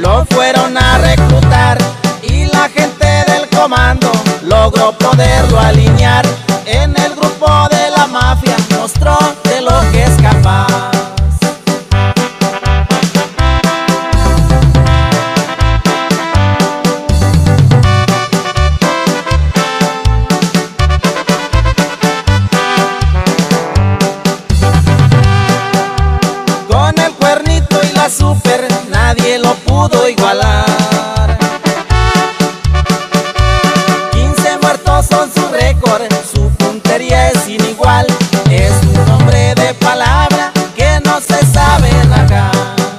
lo fueron a reclutar y la gente del comando logró poderlo alinear. En el grupo de la mafia mostró de lo que es capaz. Con el Cuernito y la Super nadie lo pudo igualar. 15 muertos son su récord, su puntería es sin igual. Es un hombre de palabra que no se sabe rajar.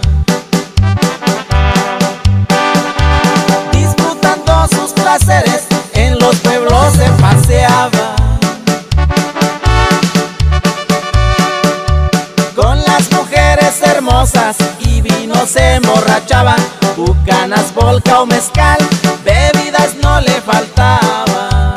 Disfrutando sus placeres en los pueblos se paseaba. Con las mujeres hermosas y vino se emborrachaba. Bucanas, vodka o mezcal, bebidas no le faltaba.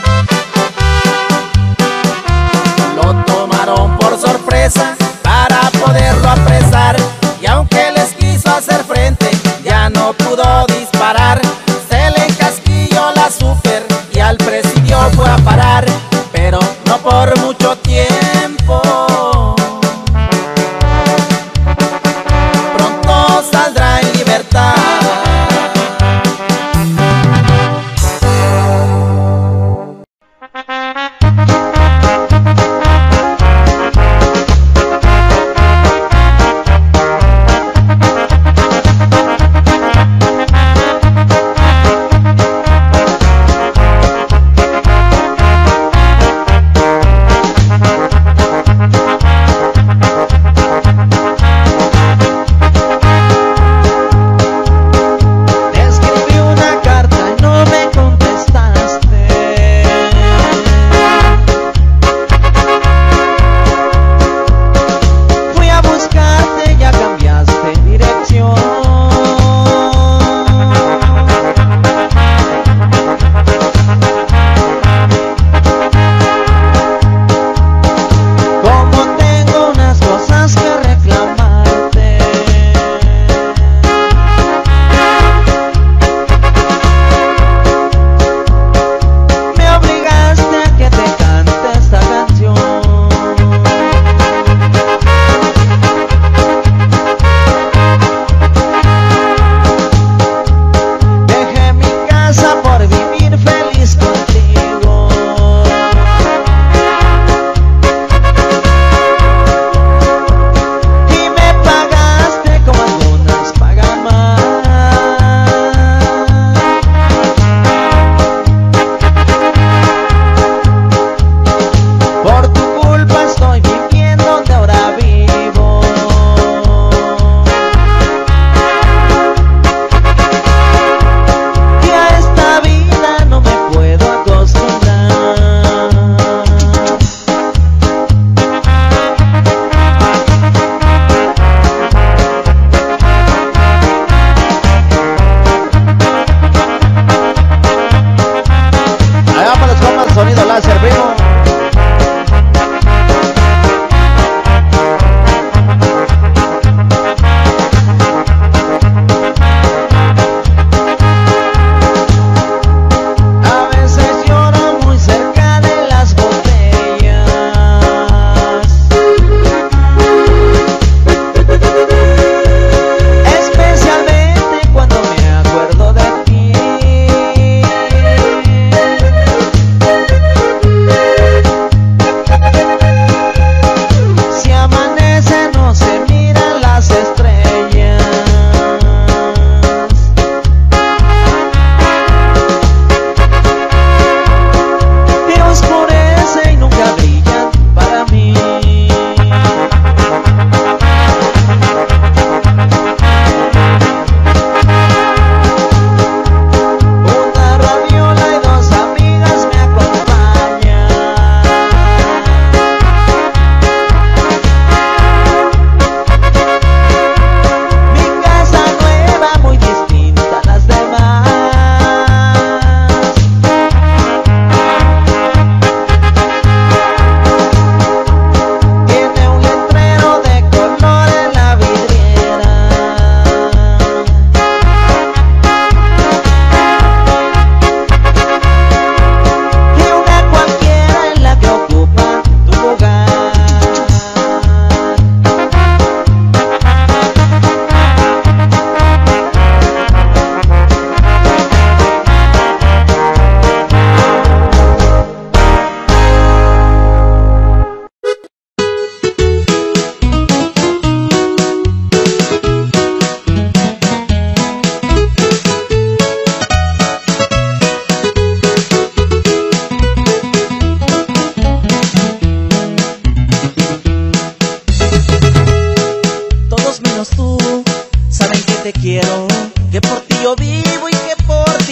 Lo tomaron por sorpresa para poderlo apresar, y aunque les quiso hacer frente ya no pudo disparar. Se le encasquilló la Super y al presidio fue a parar, pero no por mucho tiempo. Pronto saldrá en libertad.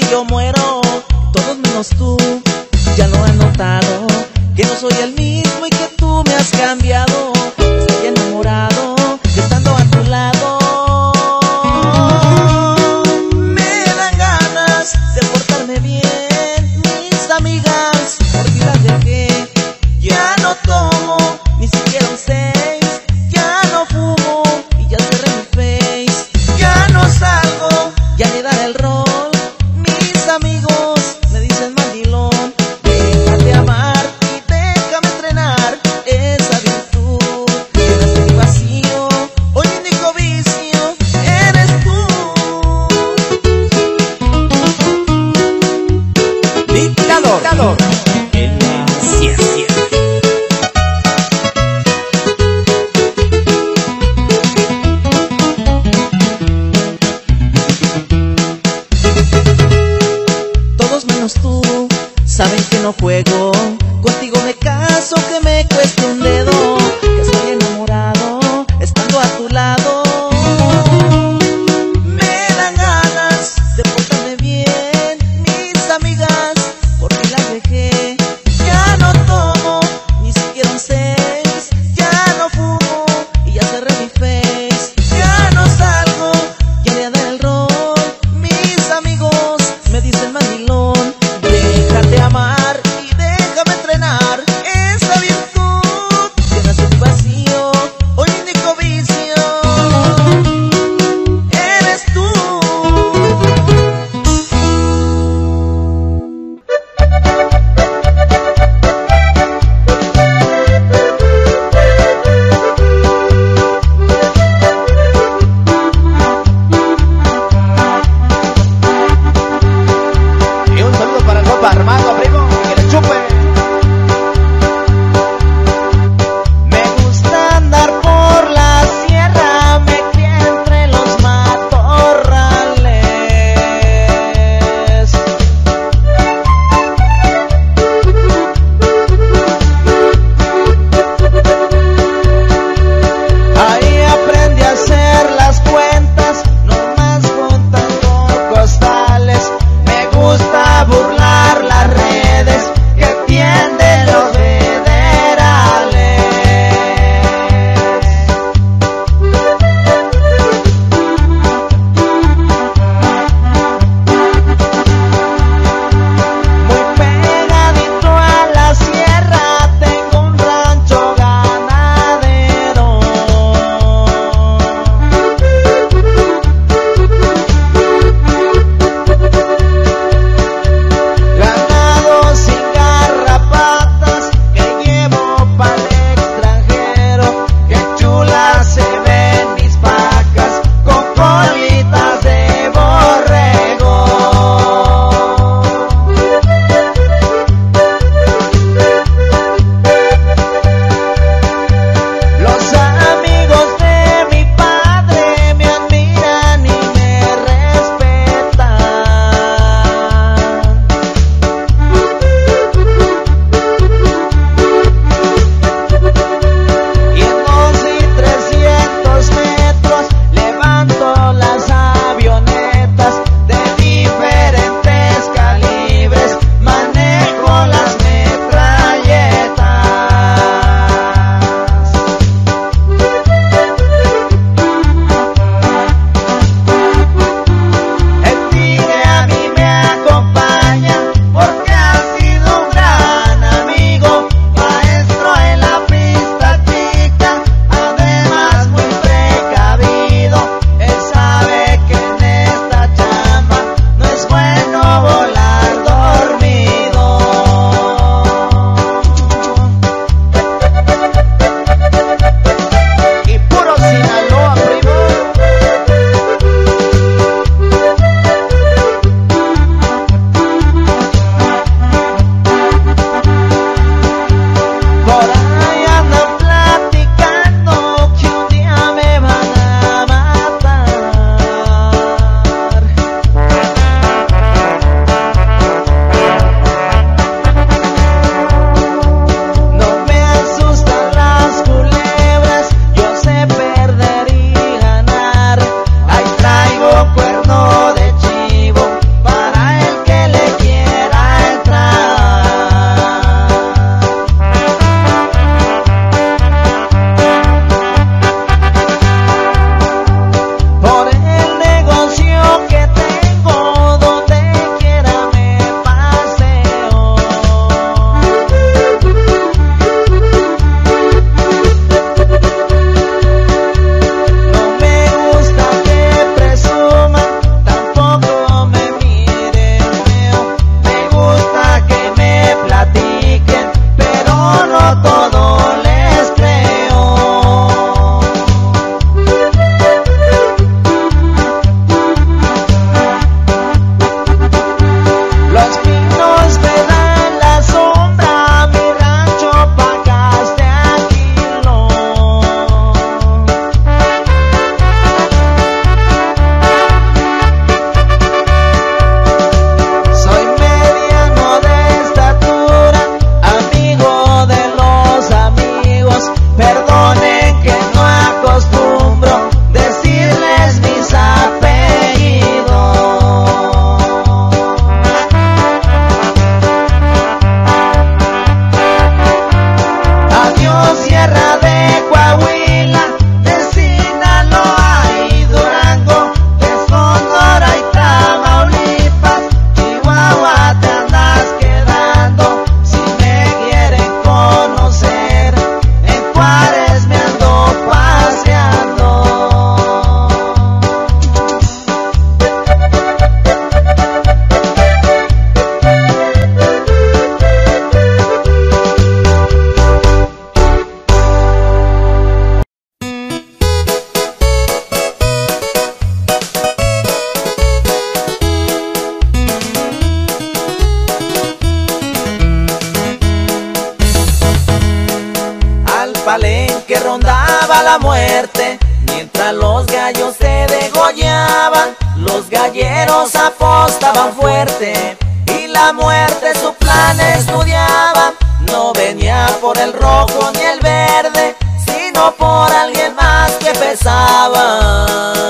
yo muero. Todos menos tú ya lo han notado, que no soy el mismo y que tú me has cambiado. Estoy enamorado de estando a tu lado. Me dan ganas de portarme bien. Mis amigas por ti las dejé. Ya no tomo ni siquiera un 6. Ya no fumo y ya cerré mi face. Ya no salgo, ya ni dar el rol. Mis amigos me dicen mandilón. Déjate amar y déjame entrenar esa virtud. Llenaste mi vacío, hoy mi único vicio eres tú. Dictador En la ciencia. Todos menos tú saben que no juego. Contigo me caso, que me cueste un dedo. Que estoy enamorado estando a tu lado. Me dan ganas de portarme bien. Mis amigas por ti las dejé. Ya no tomo ni siquiera un 6. Ya no fumo y ya cerré mi face. Ya no salgo, ya voy a dar el rol. Mis amigos me dicen mandilón. Déjate amar y déjame entrenar esa virtud. palenque rondaba la muerte, mientras los gallos se degollaban, los galleros apostaban fuerte, y la muerte su plan estudiaba. No venía por el rojo ni el verde, sino por alguien más que pesaba.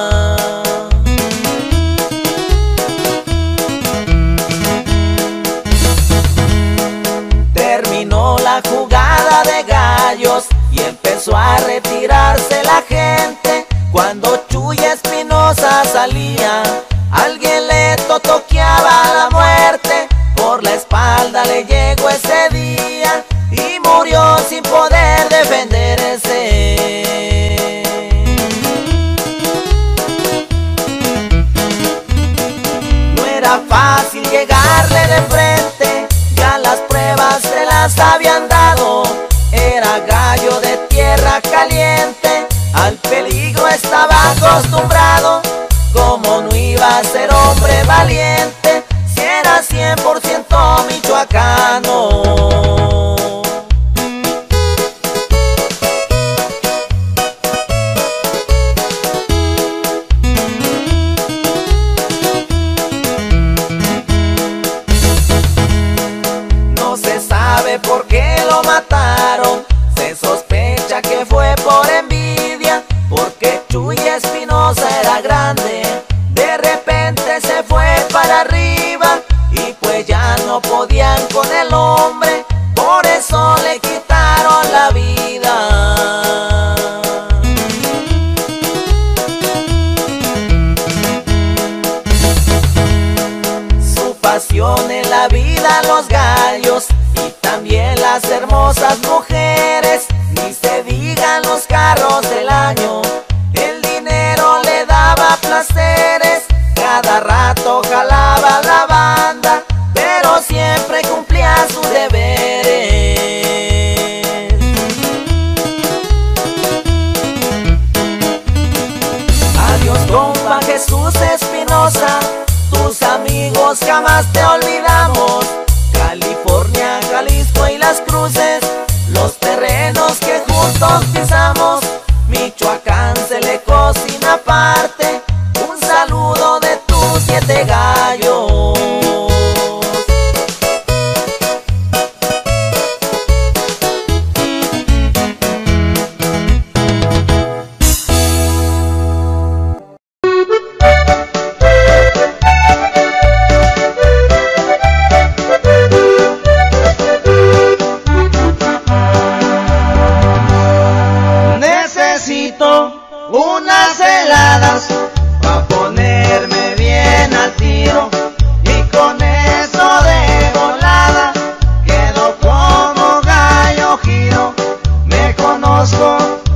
Terminó la jugada de gallos y empezó a retirarse la gente. Cuando Chuy Espinosa salía, alguien le totoqueaba la muerte. Por la espalda le llegó ese día y murió sin poder defenderse. No era fácil llegarle de frente, ya las pruebas se las habían dado. Era gallo de tierra caliente, al peligro estaba acostumbrado. Como no iba a ser hombre valiente, si era 100% michoacano. No se sabe por qué lo mataron, se sospecha que fue por envidia, porque Chuy Espinosa era grande, de repente se fue para arriba, y pues ya no podían con el hombre, por eso le quitaron la vida. Su pasión en la vida los gallos, y también las hermosas mujeres, ni se digan los carros del año, el dinero le daba placeres, cada rato jalaba la banda, pero siempre cumplía sus deberes. Adiós compa Jesús Espinosa, tus amigos jamás te olvidamos. California, Jalisco y Las Cruces, los terrenos que juntos pisamos. Michoacán se le cocina aparte, un saludo de tus 7 gallos. Unas heladas pa' ponerme bien al tiro, y con eso de volada quedo como gallo giro. Me conozco,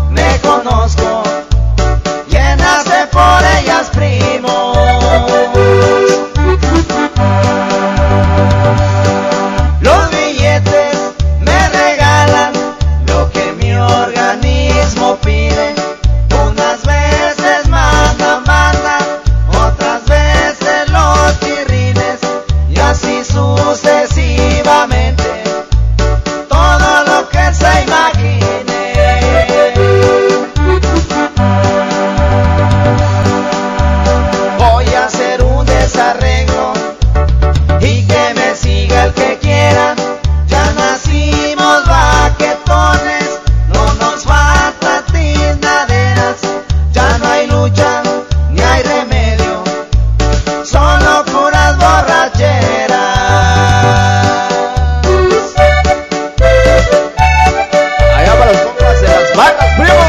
llenas de por ellas primos. Los billetes me regalan lo que mi organismo pide. Unas veces manda, otras veces los pirrines, y así sucesivamente, todo lo que se imagine. Voy a hacer un desarreglo y que me siga el que quiera. Ya nacimos baquetones, no nos falta tiznaderas. Ya no hay lucha, ni hay remedio, solo puras borracheras. Allá para los compas de las vacas, primo.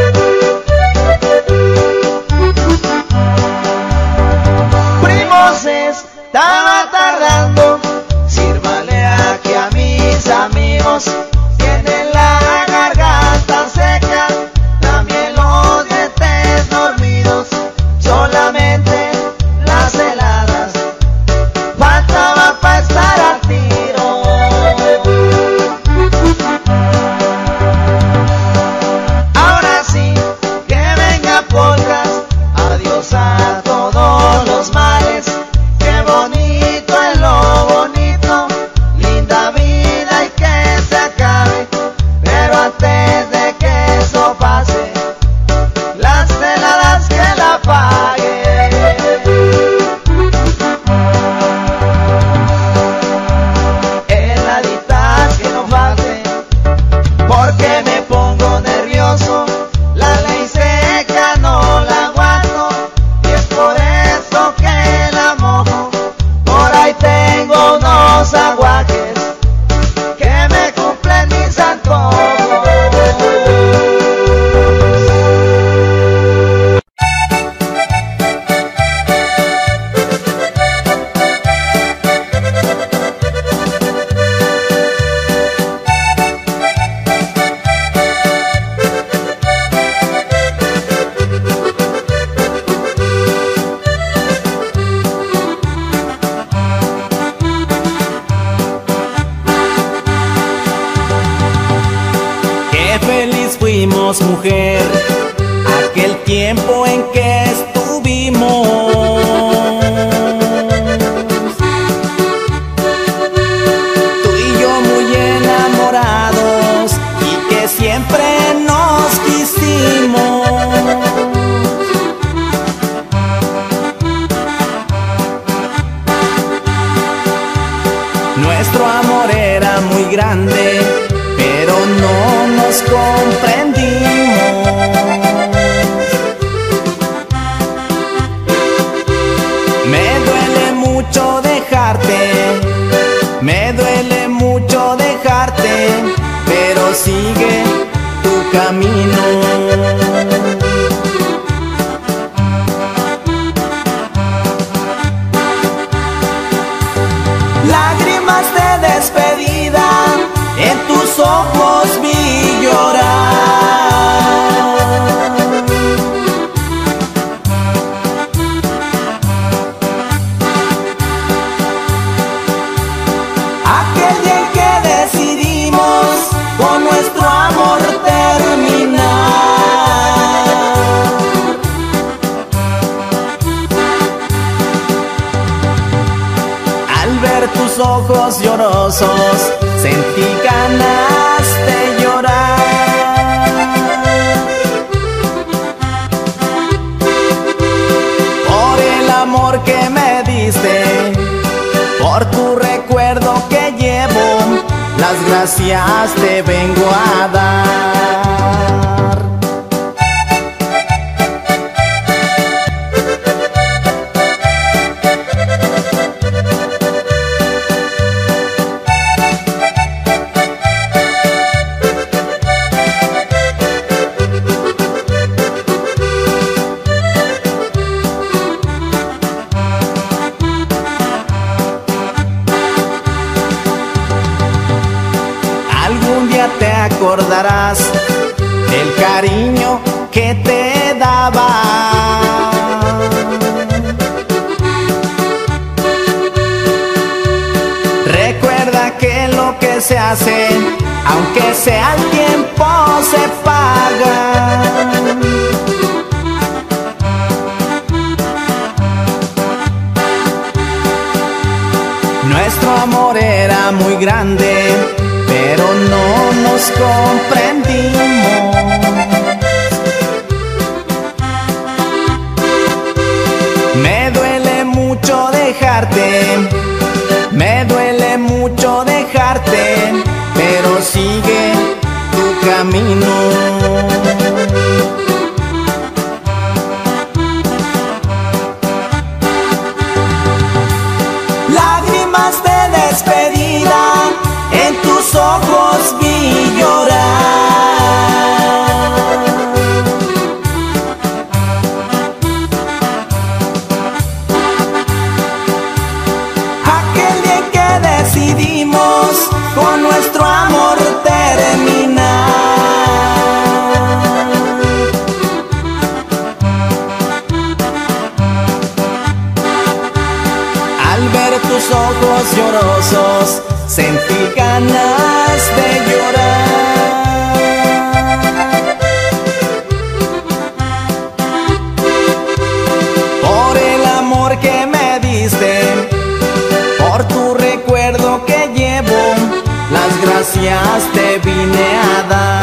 Primos, estaba tardando, sírvale aquí a mis amigos. Tienen la garganta seca, también los dientes dormidos, solamente las heladas faltaba para estar al tiro. Ahora sí, que venga polcas, adiós a todos los males, qué bonito fuimos mujer, aquel tiempo en que estuvimos. Tú y yo muy enamorados y que siempre nos quisimos. Nuestro amor era muy grande, pero no nos comprendimos. Me duele mucho dejarte, me duele mucho dejarte, pero sigue tu camino. Lágrimas de despedida en tus ojos vi llorar. Aquel día en que decidimos con nuestro amor terminar. Al ver tus ojos llorosos, sentí ganas de llorar. Por el amor que me diste, por tu recuerdo que llevo, las gracias te vengo a dar. Te acordarás del cariño que te daba. Recuerda que lo que se hace, aunque sea el tiempo, se paga. Nuestro amor era muy grande, pero no nos comprendimos. Me duele mucho dejarte, me duele mucho dejarte, pero sigue tu camino. Lágrimas de despedida en tus ojos vi llorar. Aquel día en que decidimos con nuestro amor terminar. Al ver tus ojos llorosos, sentí ganas de llorar. Por el amor que me diste, por tu recuerdo que llevo, las gracias te vine a dar.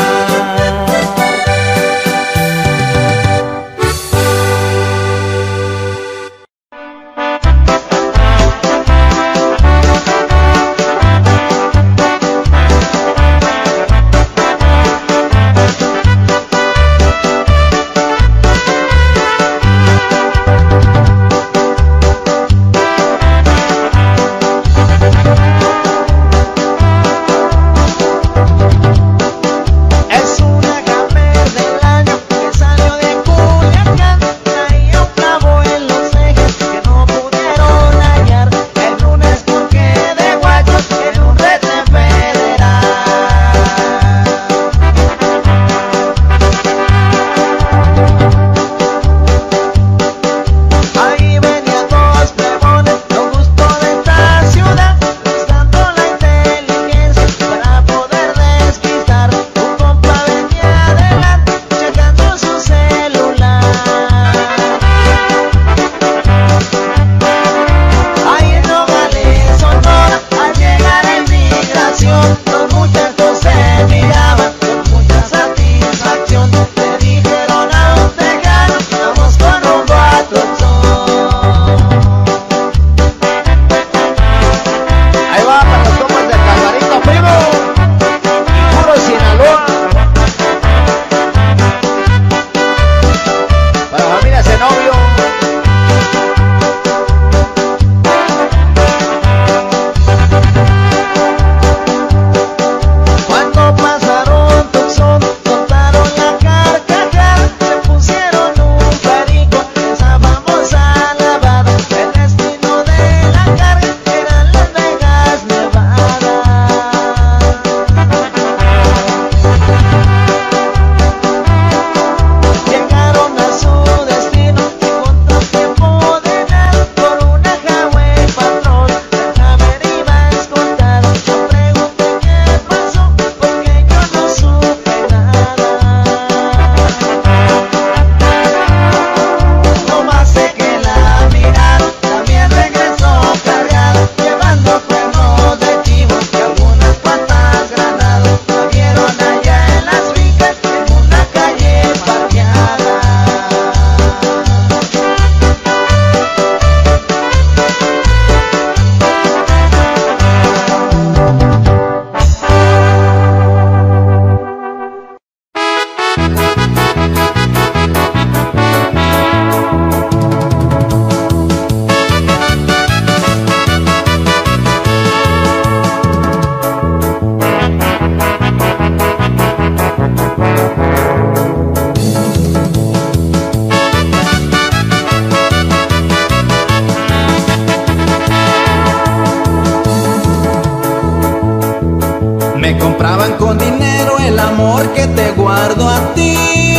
Me compraban con dinero el amor que te guardo a ti.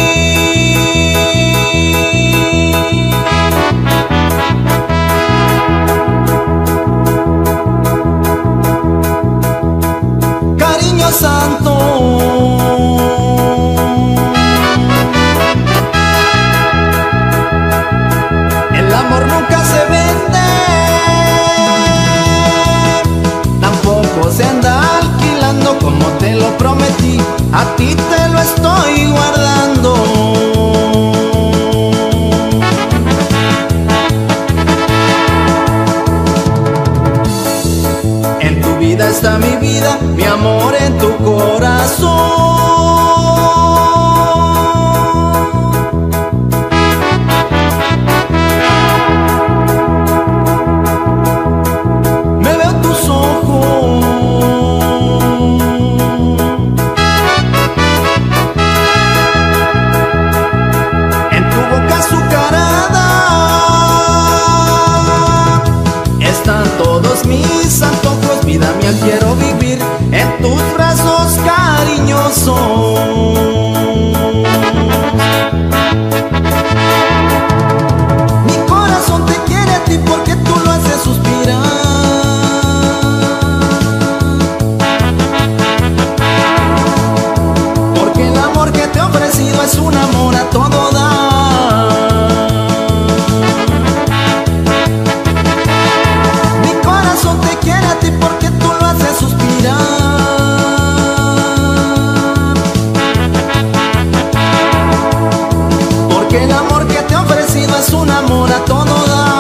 Cariño santo, el amor nunca se vende, tampoco se anda alquilando como te lo prometí, a ti te lo estoy guardando. En tu vida está mi vida, mi amor en tu corazón. Me veo tus ojos, en tu boca azucarada están todos mis antojos, vida mía quiero vivir en tus brazos cariñosos. Mi corazón te quiere a ti porque tú lo haces suspirar. Porque el amor que te he ofrecido es un amor a todo dar. Mi corazón te quiere a ti porque tú lo haces suspirar. Porque el amor que te he ofrecido es un amor a todo dar.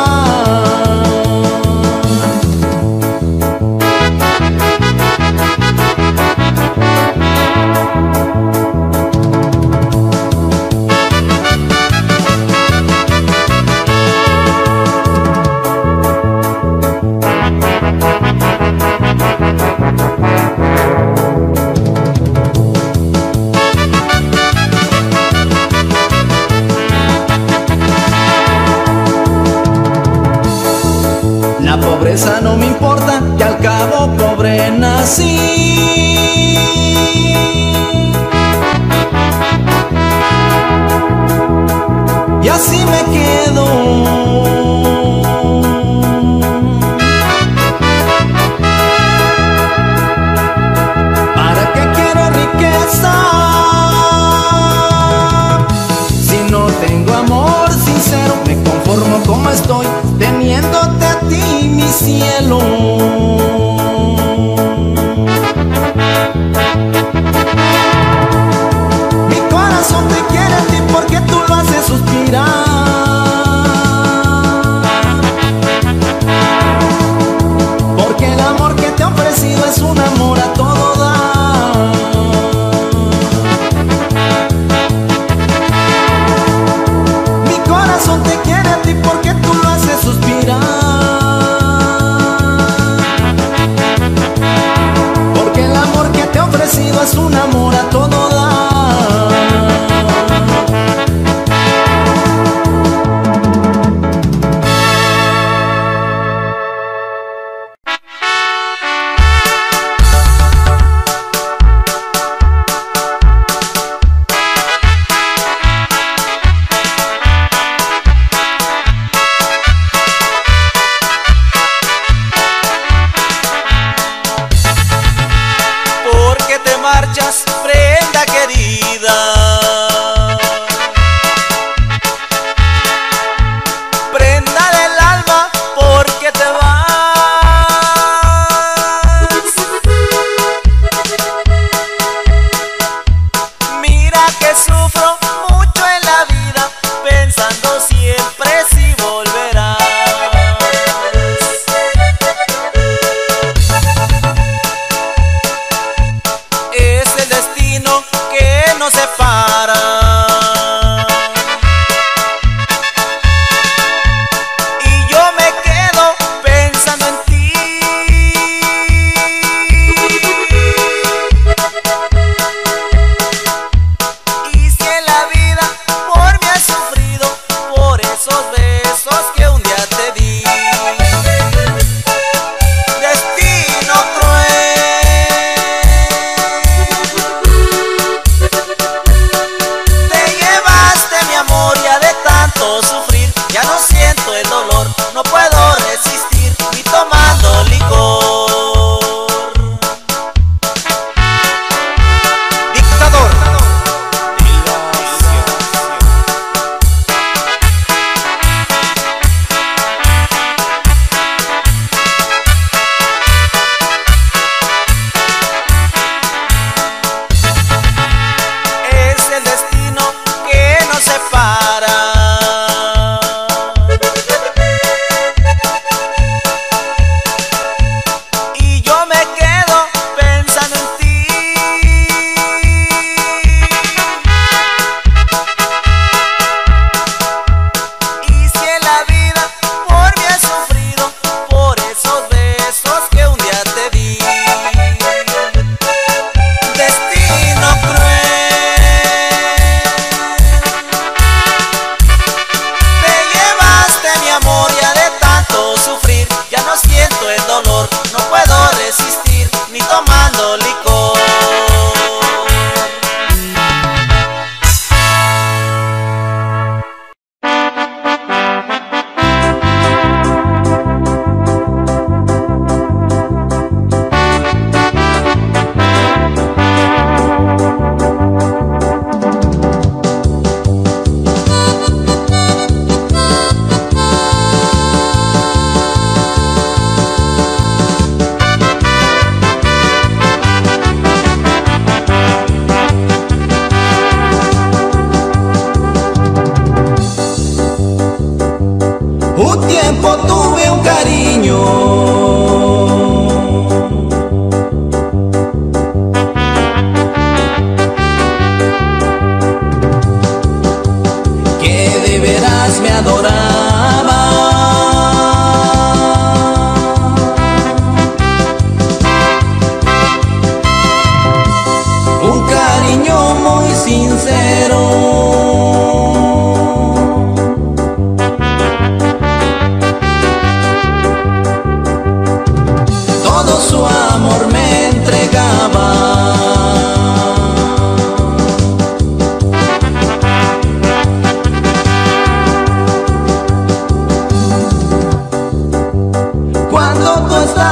La pobreza no me importa, que al cabo pobre nací. Y así me quedo. ¿Para qué quiero riqueza si no tengo amor sincero? Me conformo como estoy, teniéndote a ti, mi cielo. Mi corazón te quiere a ti porque tú lo haces suspirar. Porque el amor que te he ofrecido es un amor a todo dar. Mi corazón te quiere a ti porque tú lo haces suspirar. Porque el amor que te he ofrecido es un amor a todo dar. Porque te marchas, prenda querida. Prenda del alma, porque te vas. Mira que sufro mucho en la vida, pensando siempre si volverás. Es el destino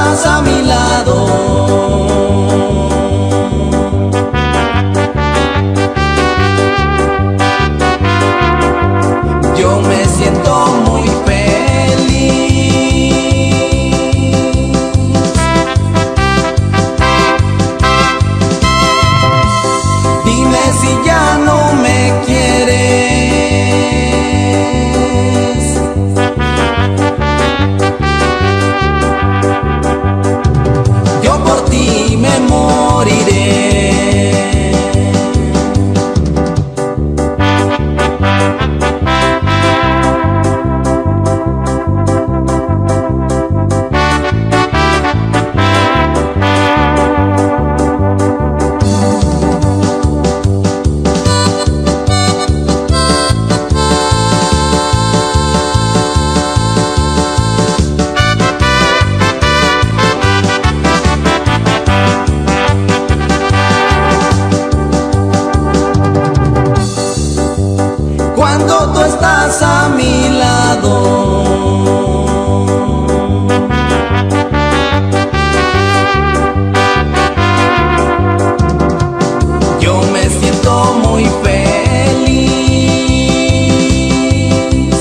estás a mi lado, yo me siento muy feliz. Dime si ya no me quieres. Yo por ti me moriré. Cuando tú estás a mi lado, yo me siento muy feliz.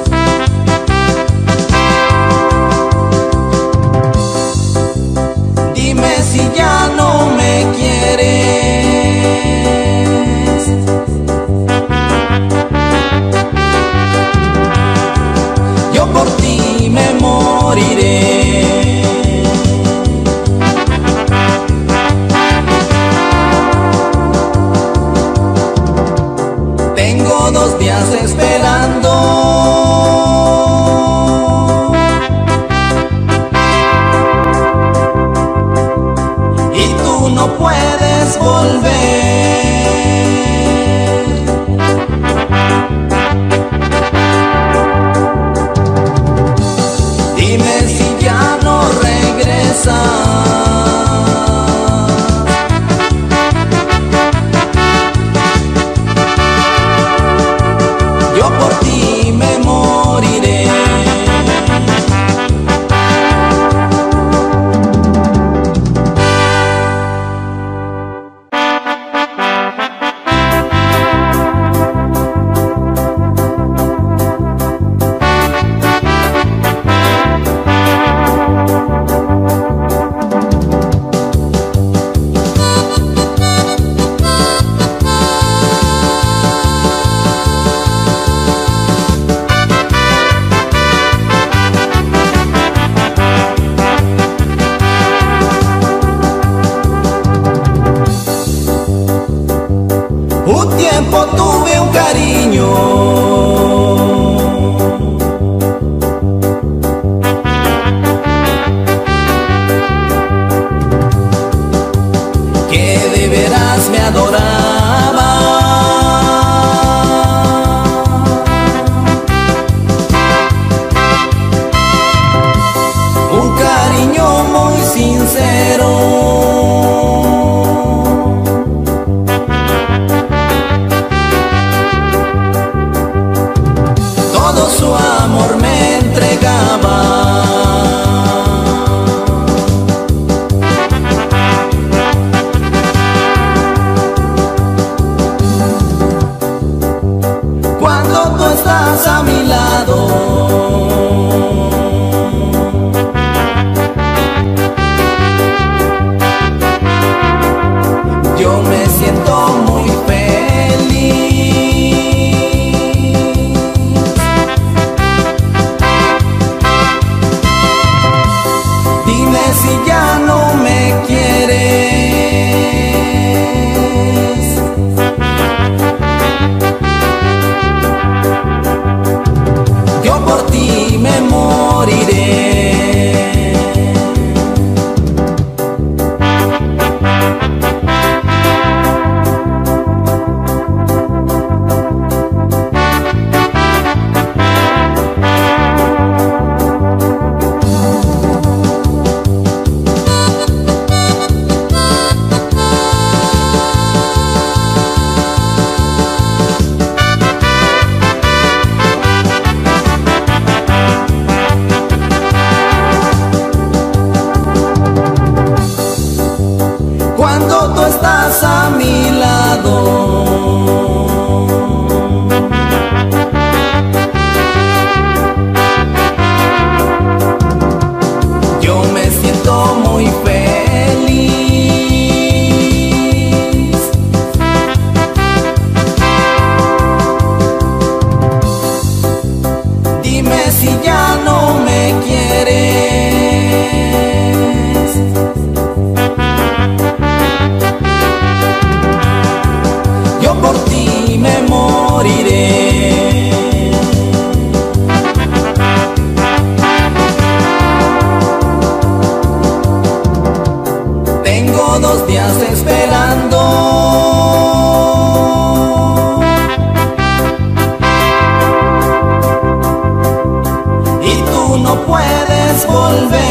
Dime si ya no me quieres. Yo por ti me moriré. Tengo 2 días esperando y tú no puedes volver. Dime si ya no regresas. Yo por ti me moriré. Un tiempo tuve un cariño que de veras me adoraba. Un cariño muy sincero. Todo su amor me entregaba. Cuando tú estás a mi lado, estás a mi lado. Yo me siento muy feliz. Dime si ya no me quieres. Yo por ti me moriré. Tengo 2 días esperando y tú no puedes volver.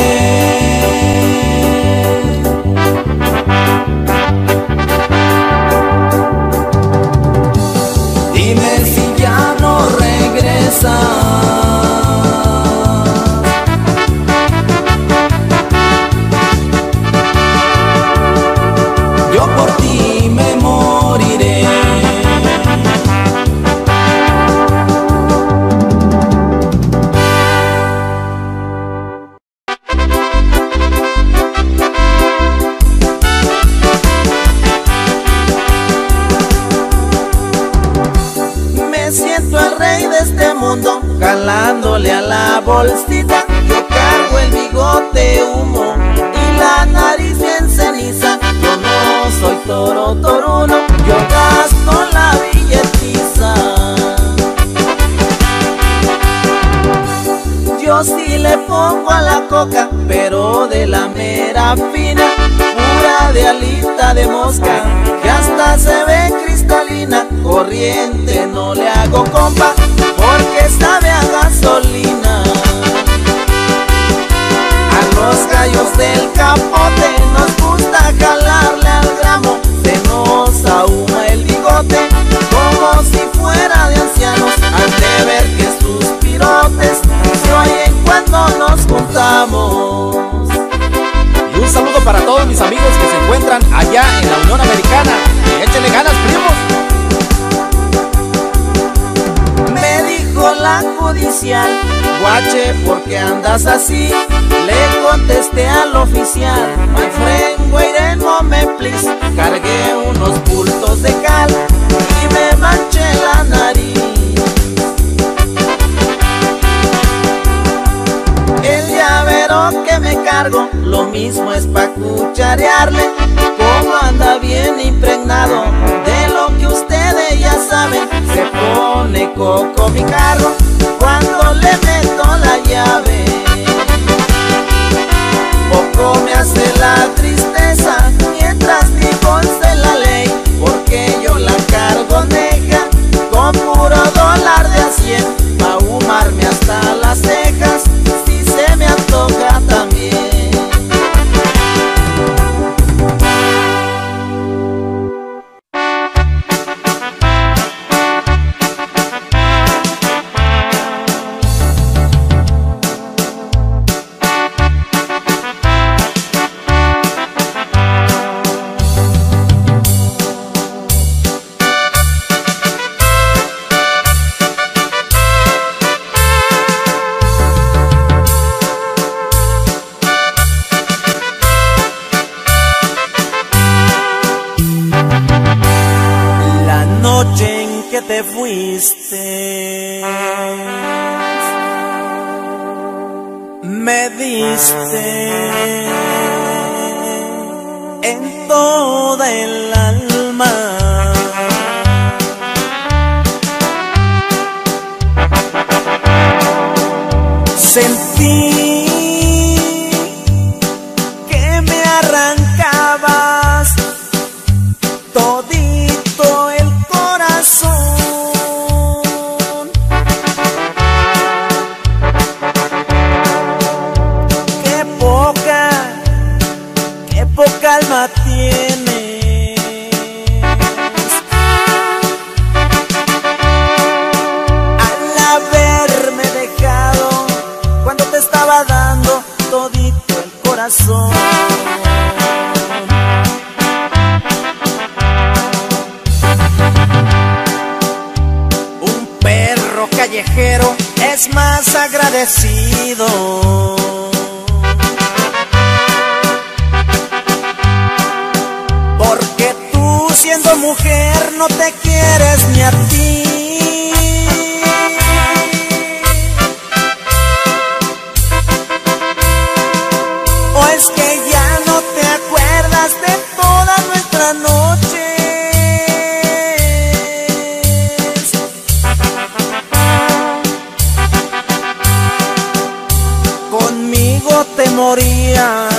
Dime si ya no regresas. Yo por ti me moriré. Me siento el rey de este mundo, jalándole a la bolsita. Yo cargo el bigote humo y la nariz bien ceniza. Yo no soy toro toruno, yo gasto la billetiza. Yo sí le pongo a la coca, pero de la mera fina, pura de alita de mosca, que hasta se ve cristalina. Corriente no le hago compa, porque sabe a gasolina. A los gallos del capote nos gusta jalarle al gramo. Se nos ahuma el bigote como si fuera de ancianos, al de ver que sus pirotes se oyen cuando nos juntamos. Y un saludo para todos mis amigos que se encuentran allá en la Unión Americana. Y échenle ganas, primos. Me dijo la judicial: guache, ¿por qué andas así? Le contesté al oficial: my friend, wait a moment please. Cargué unos bultos de cal y me manché la nariz. El llavero que me cargo, lo mismo es pa' cucharearle. Como anda bien impregnado de lo que ustedes ya saben, se pone coco mi carro cuando le meto la llave. Poco me hace la tristeza mientras divorce la ley, porque yo la cargo negra con puro dólar de a 100, pa' ahumarme hasta las cejas si se me antoja también. Te fuiste, me diste en toda el alma. Sentí que me arrancabas todito el corazón. Qué poca alma tienes. Al haberme dejado cuando te estaba dando todito el corazón. callejero es más agradecido. Porque tú siendo mujer no te quieres ni a ti. ¿O es que ya no te acuerdas de toda nuestra noche? Conmigo te morías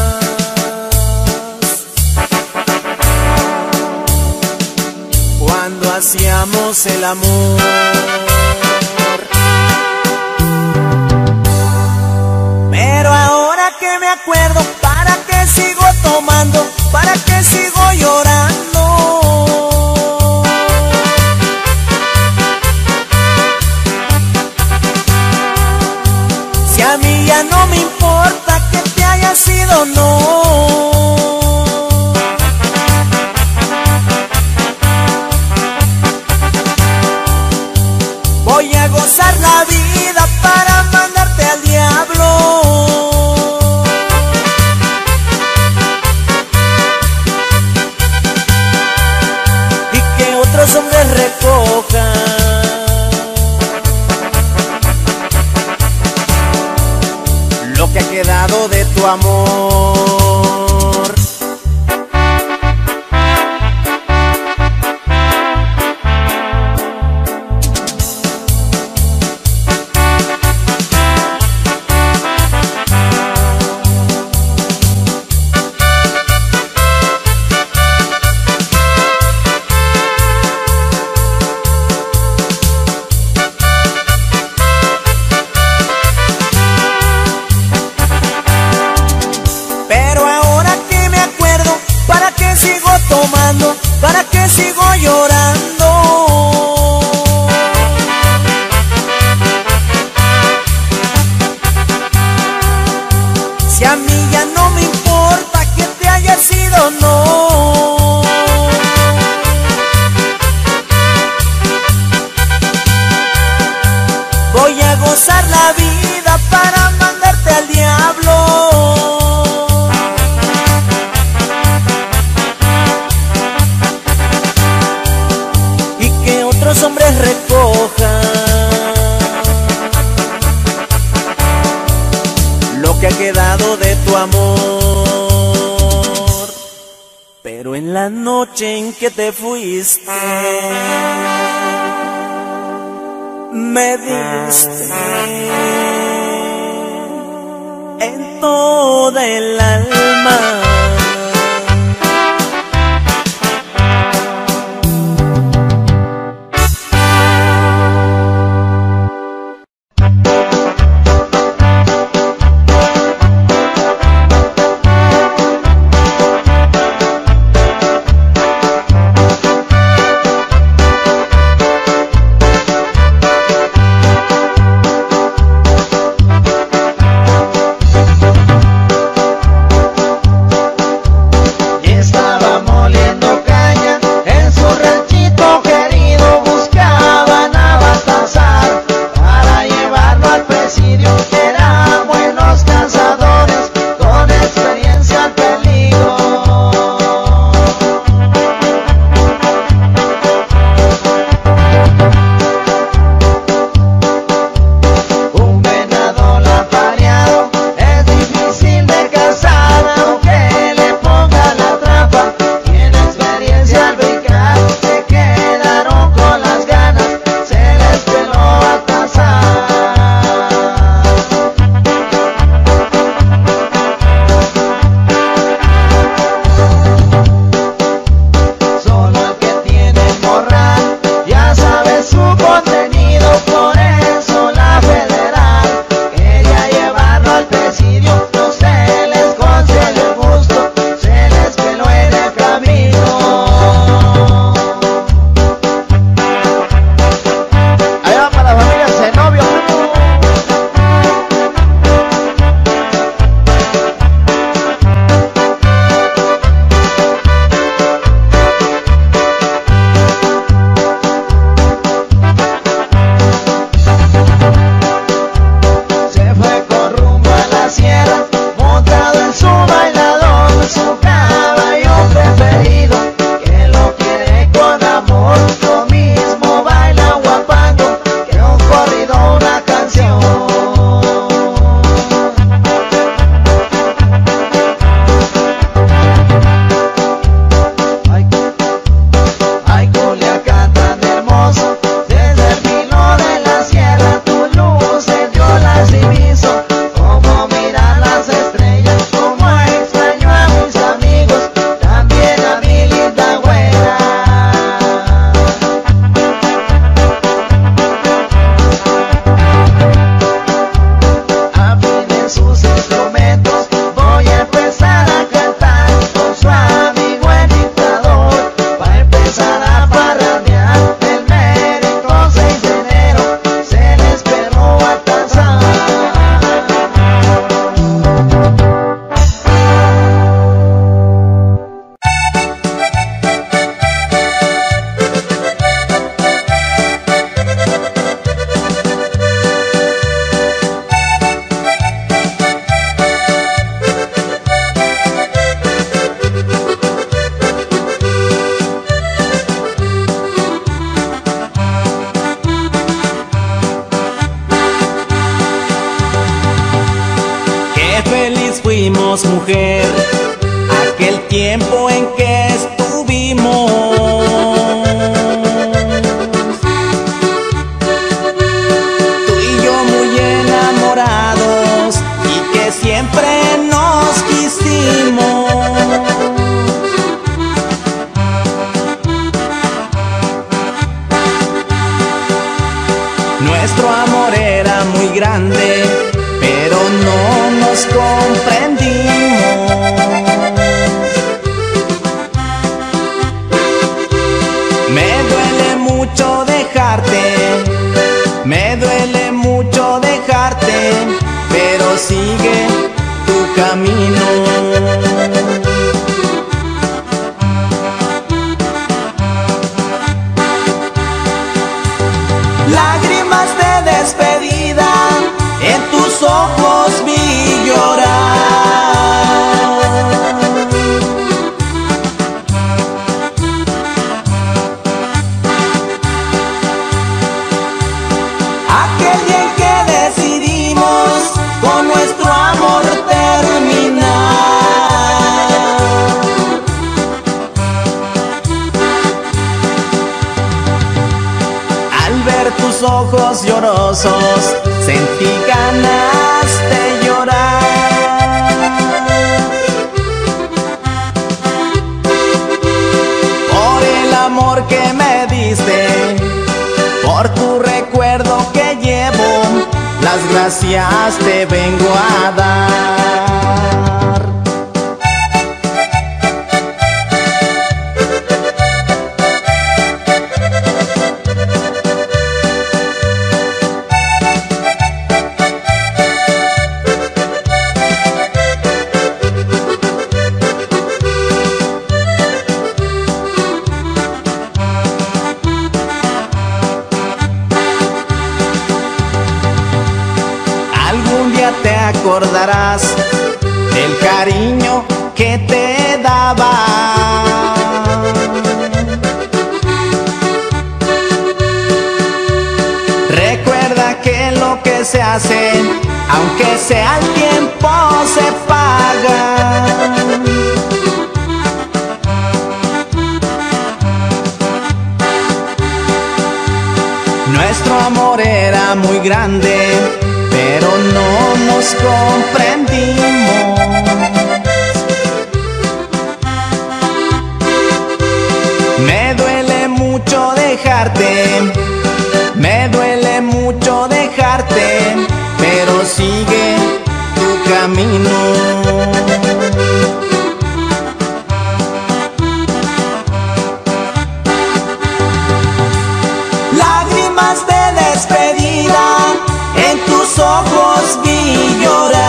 cuando hacíamos el amor. Pero ahora que me acuerdo, ¿para qué sigo tomando? ¿Para qué sigo llorando? Si a mí ya no me importa que te haya sido no. Voy a gozar la vida para mandarte al diablo. Y que otros hombres recojan lo que ha quedado de tu amor. ¿Para qué sigo llorando? Si a mí ya no me importa que te haya sido no. Voy a gozar la vida para mandarte al diablo. Los hombres recojan lo que ha quedado de tu amor. Pero en la noche en que te fuiste, me diste en toda el alma. mujer, aquel tiempo en que estuvimos. Tú y yo muy enamorados y que siempre nos quisimos. Nuestro amor era muy grande, pero no nos comprendimos. Me duele mucho dejarte, me duele mucho dejarte, pero sigue tu camino. Lágrimas de despedida en tus ojos vi llorar. Aquel día en que decidimos con nuestro amor terminar. Al ver tus ojos llorosos sentí ganas de llorar. Por el amor que me diste, por tu recuerdo que llevo, las gracias te vengo a dar. Te acordarás del cariño que te daba. Recuerda que lo que se hace, aunque sea el tiempo, se paga. Nuestro amor era muy grande, pero no nos comprendimos. Me duele mucho dejarte, me duele mucho dejarte, pero sigue tu camino. Lágrimas de despedida en tus ojos vi llorar.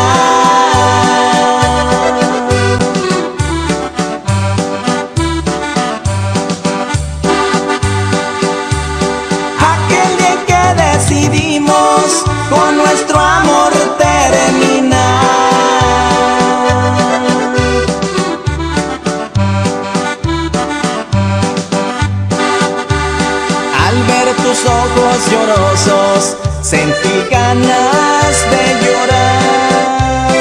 Aquel día en que decidimos con nuestro amor terminar. Al ver tus ojos llorosos sentí ganas de llorar.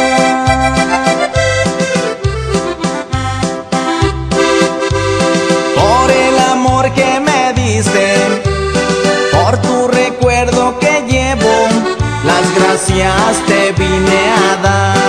Por el amor que me diste, por tu recuerdo que llevo, las gracias te vine a dar.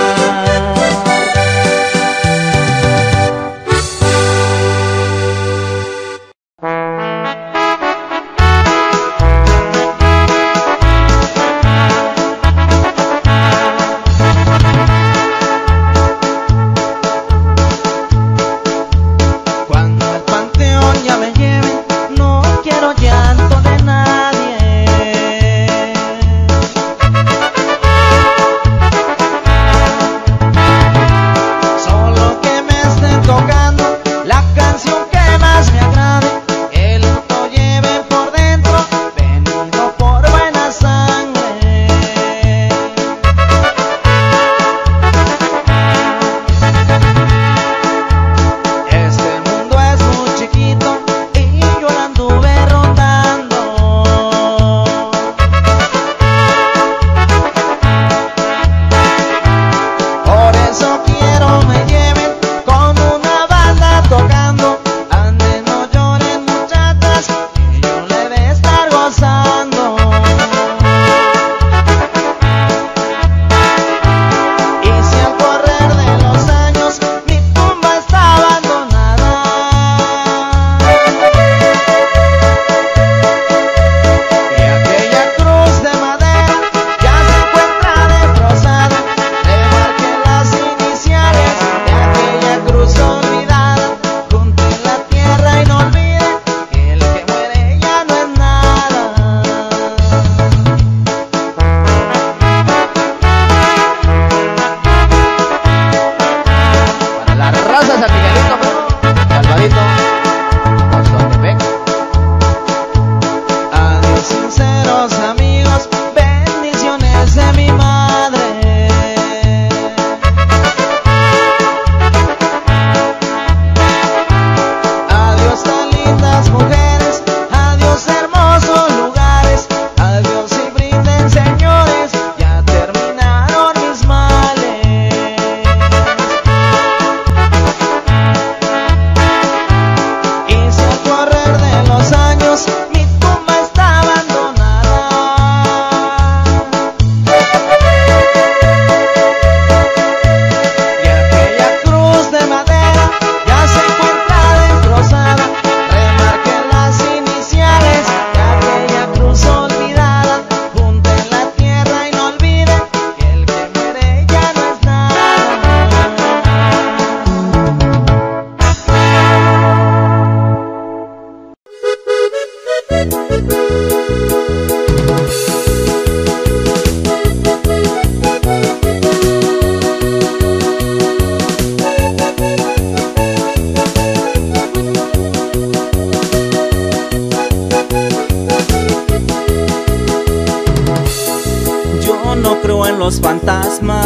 fantasmas.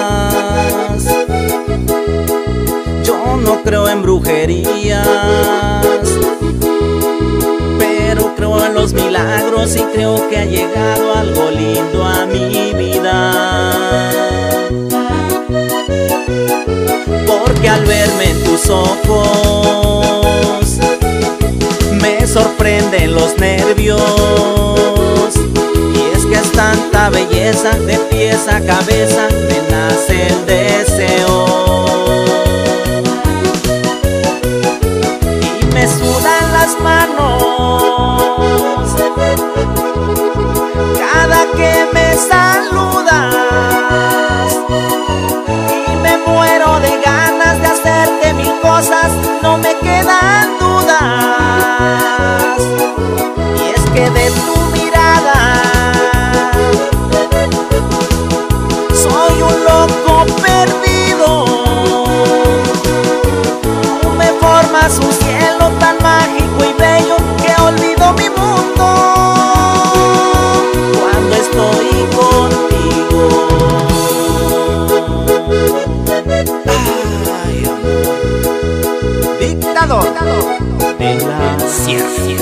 Yo no creo en brujerías, pero creo en los milagros y creo que ha llegado algo lindo a mi vida. Porque al verme en tus ojos me sorprenden los nervios. Y es que es tanta belleza, de pies a cabeza me nace el deseo. Y me sudan las manos cada que me saludas. Y me muero de ganas de hacerte mil cosas, no me quedan dudas. Y es que de tu mirada soy un loco perdido. Tú me formas un cielo tan mágico y bello que olvido mi mundo cuando estoy contigo. Ay, dictador de la ciencia.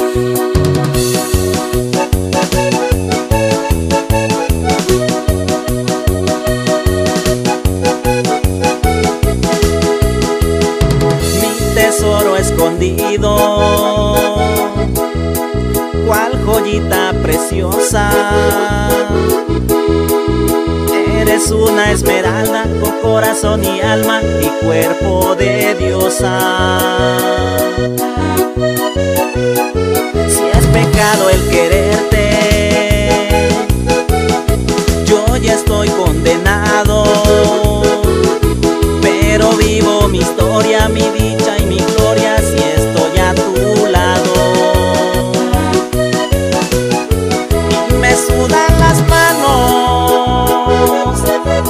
Tesoro escondido, cual joyita preciosa. Eres una esmeralda con corazón y alma y cuerpo de diosa. Si es pecado el quererte, yo ya estoy condenado. Pero vivo mi historia, mi dicha y mi gloria si estoy a tu lado. Y me sudan las manos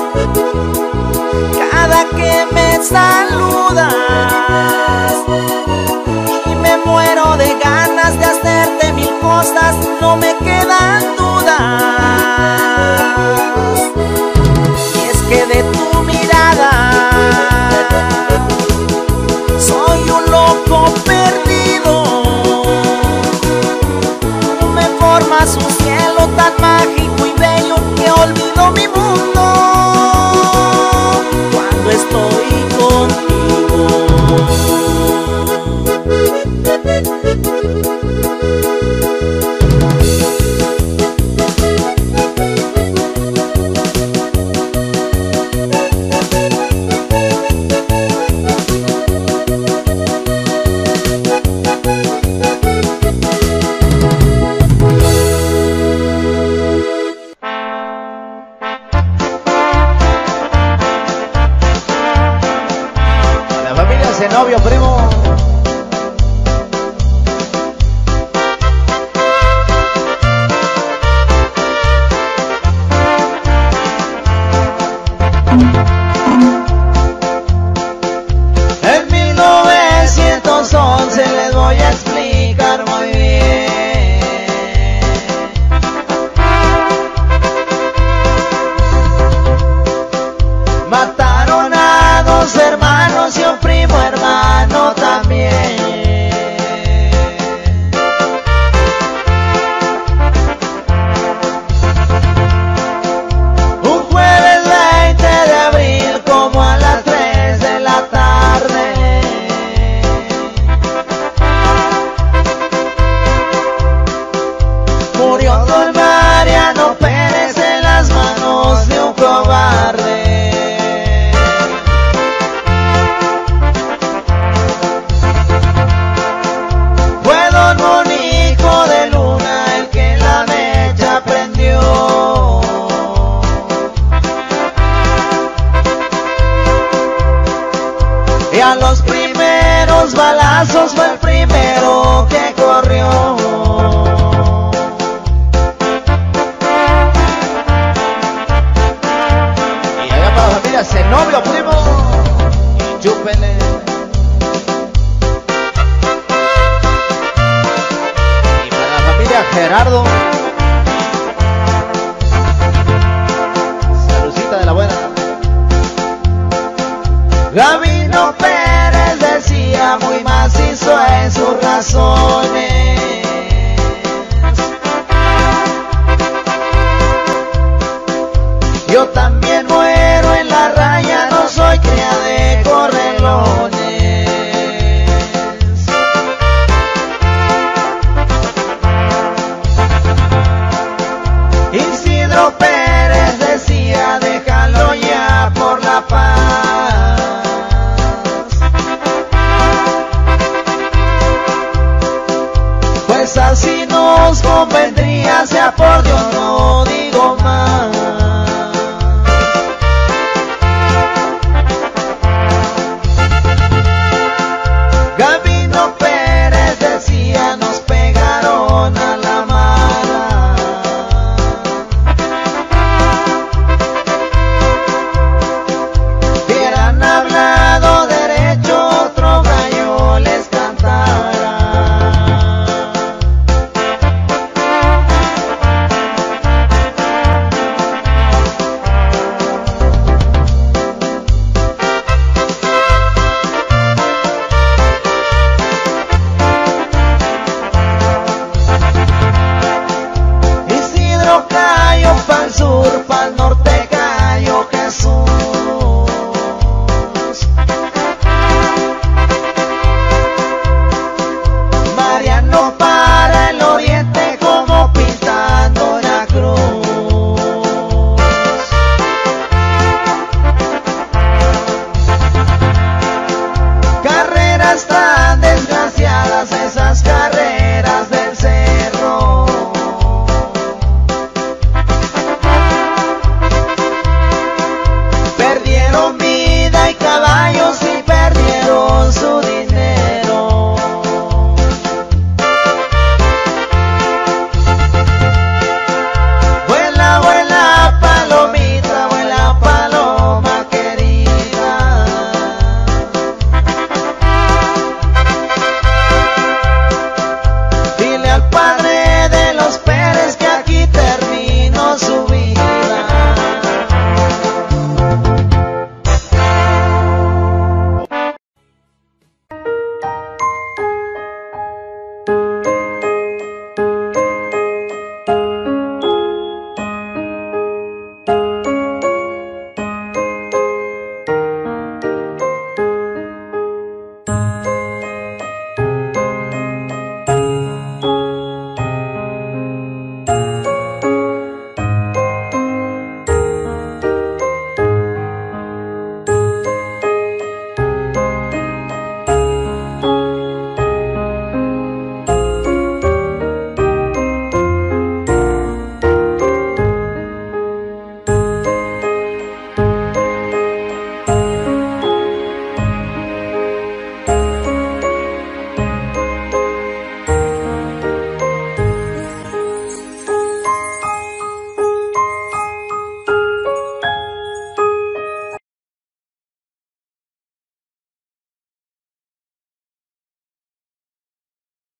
cada que me saludas. Y me muero de ganas de hacerte mil cosas, no me quedan dudas. Y es que de tu mirada soy un loco perdido. Tú me formas un cielo tan mágico y bello que olvido mi mundo cuando estoy contigo. Novio, primo. En 1911 les voy a explicar muy bien. Mataron a dos hermanos y un primo hermano también. Un jueves 20 de abril como a las 3 de la tarde. Murió don Mariano Pérez en las manos de un cobarde. Y a los primeros balazos fue el primero que corrió. Y allá para la familia Zenobio, primo. Y chúpele. Y para la familia Gerardo. Salucita Gabino Pérez decía muy macizo en su razón.